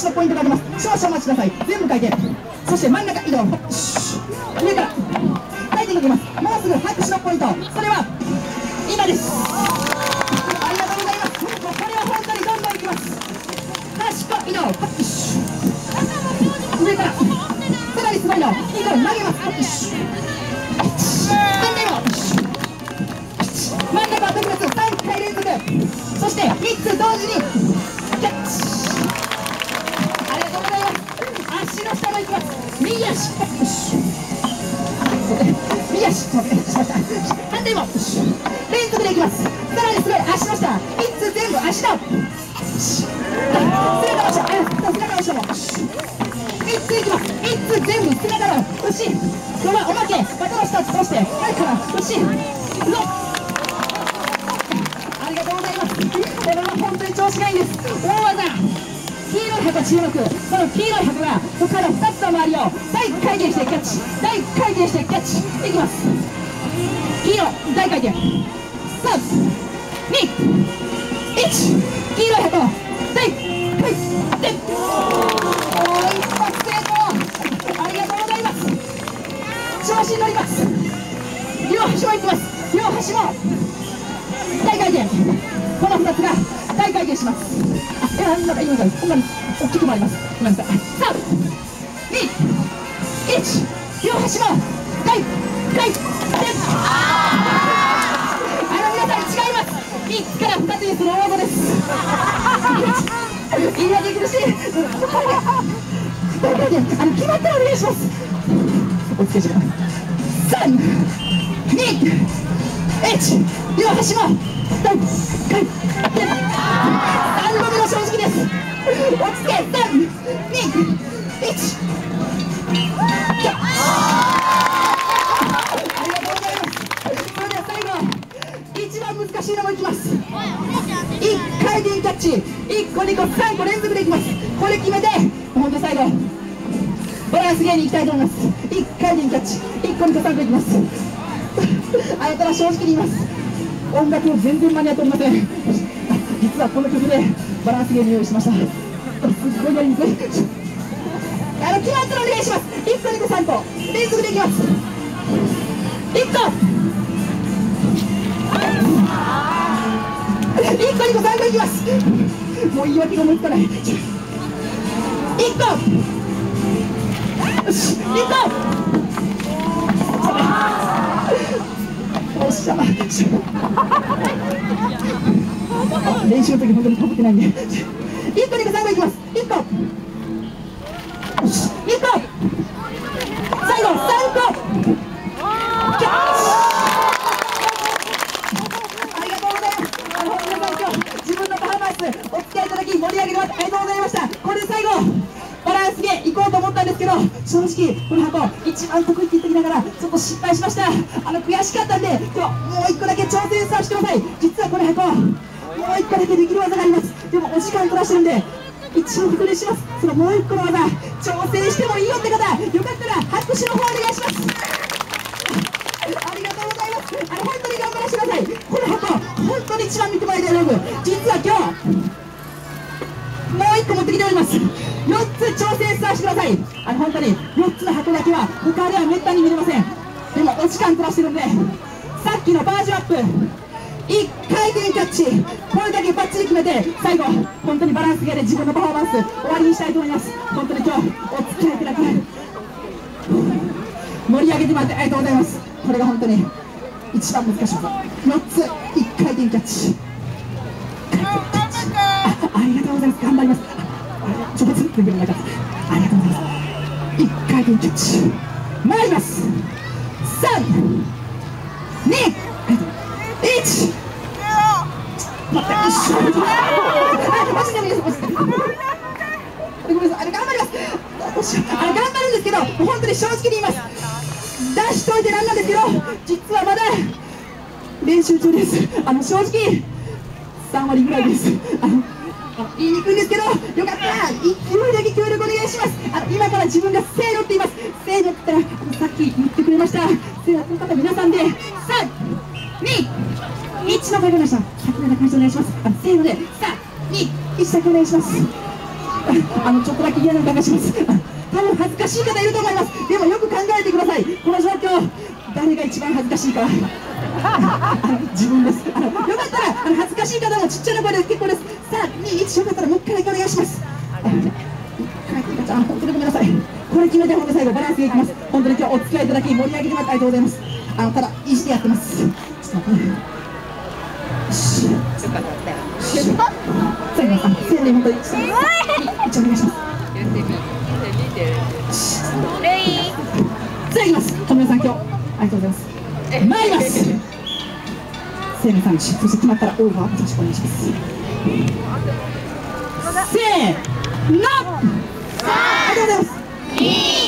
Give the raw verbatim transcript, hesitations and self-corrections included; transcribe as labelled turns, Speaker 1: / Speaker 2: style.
Speaker 1: 初ポイントがあります。少々お待ちください。全部回転。そして真ん中移動。上から回転かけます。もうすぐ拍手のポイント。それは今です。ありがとうございます。もうこれは本当にどんどんいきます。端っこ移動。上からさらにすごいのにこ投げます。反対も真ん中は特別さんかい連続。そしてみっつ同時にキャッチ。ありがとうございます。足の下もいきます。右足右足反対も連続でいきます。さらにすごい足の下みっつ全部足ダウン。背中の下背中の下もみっついきます。みっつ全部背中の牛これはおまけ股の下通して前から牛のありがとうございます。これは本当に調子がいいです。大技黄色い箱注目。この黄色い箱が他のふたつの周りを大回転してキャッチ大回転してキャッチいきます。黄色大回転さんにいち黄色い箱大回転一発成功。ありがとうございます。調子に乗ります。両端もいきます。両端も大回転。このふたつが大回転します。あ、いや、なんか今からこんなに大きく回ります。ごめんなさい。さんにいち両端も大回転。あの皆さん違います。みっつからふたつにする大技です。いいやで苦しい。大回転あの決まったらお願いします。お付けします。さんにいち両端も大回転。さんどめの正直です。お付けさんにいちありがとうございます。それでは最後一番難しいのもいきます。いっかい転キャッチいっこにこさんこ連続でいきます。これ決めて本当最後バランス芸にいきたいと思います。いっかい転キャッチいっこにこさんこいきます。あやたら正直に言います。音楽を全然間に合っておりません。実はこの曲でバランス芸に用意しました。すっごいやりにくい。あの決まったらお願いします。いっこにこさんこ連続でいきます。いっこいっこにこさんこいきます。もう言い訳が思いつかない。いっこよしいっこおっしゃ練習の時本当にかぶってないんでいっこにこさんこいきます。いっこよしいっこ最後さんこキャッチ。ありがとうございます。あの皆さん今日自分のパフォーマンスお付き合いいただき盛り上げてもらってありがとうございました。これで最後バランス芸行こうと思ったんですけど正直この箱一番得意って言ってきながらちょっと失敗しました。あの悔しかったんで今日もういっこだけ挑戦させてください。実はこの箱もういっこだけできる技があります。でもお時間取らしてるんで一応確認します。そのもういっこの技挑戦してもいいよって方よかったら拍手の方お願いします。ありがとうございます。あの本当に頑張らせてください。この箱本当に一番見てもらいたい道具実は今日もういっこ持ってきております。よっつ挑戦させてください。あの本当によっつの箱だけは他ではめったに見れません。でもお時間取らしてるんでさっきのバージョンアップいっかい転キャッチこれだけバッチリ決めて最後本当にバランス芸で自分のパフォーマンス終わりにしたいと思います。本当に今日お付き合いいただき盛り上げてもらってありがとうございます。これが本当に一番難しいことよっついっかい転キャッチありがとうございます。頑張ります。ちょっとずつできるのかありがとうございます。いっかい転キャッチ参ります。さんにいち待って一緒にマジで見てます。ごめんなさい。あれ頑張ります。あれ頑張るんですけど本当に正直に言います。出しといてなんなんですけど実はまだ練習中です。あの正直さんわりぐらいです。あの言いにくいんですけどよかったら勢いだけ協力お願いします。あの今から自分がせーのって言います。せーのって言ったらあのさっき言ってくれましたせーのって方皆さんでさんにいちの声が出ました。ひゃくめいの感謝お願いします。あのせーのでさんにいちだけお願いします。 あのちょっとだけ嫌な予感がします。多分恥ずかしい方いると思います。でもよく考えてください。この状況、誰が一番恥ずかしいか。あの自分です。あのよかったらあの恥ずかしい方もちっちゃな声で結構です。さあにいちよかったらもう一回だけお願いします。あの本当にごめんなさい。これ決めて本当最後バランスでいきます。本当に今日お付き合いいただき盛り上げてもらってありがとうございます。あのただ意地でやってます。ちょっと待ってね。よし。よかったよ。さあ皆さんせーの本当に一応お願いします。
Speaker 2: 言ってみ、言ってみて。レイ。
Speaker 1: さあ行きます。小宮さん今日ありがとうございます。参ります。せーのさんいち、そして決まったらオーバーよろしくお願いします。せーの。ありがとうございます。